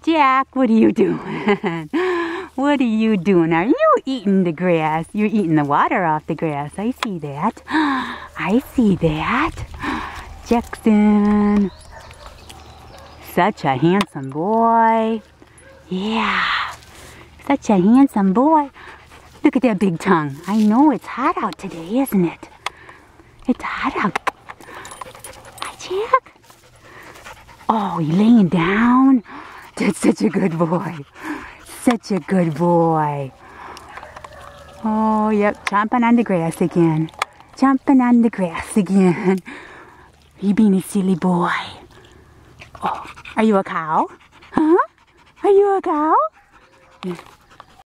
Jack, what are you doing? What are you doing? Are you eating the grass? You're eating the water off the grass. I see that. I see that. Jackson. Such a handsome boy. Yeah. Such a handsome boy. Look at that big tongue. I know it's hot out today, isn't it? It's hot out. Hi, Jack. Oh, he laying down? That's such a good boy. Such a good boy. Oh, yep, chomping on the grass again. Chomping on the grass again. You being a silly boy. Oh, are you a cow? Huh? Are you a cow?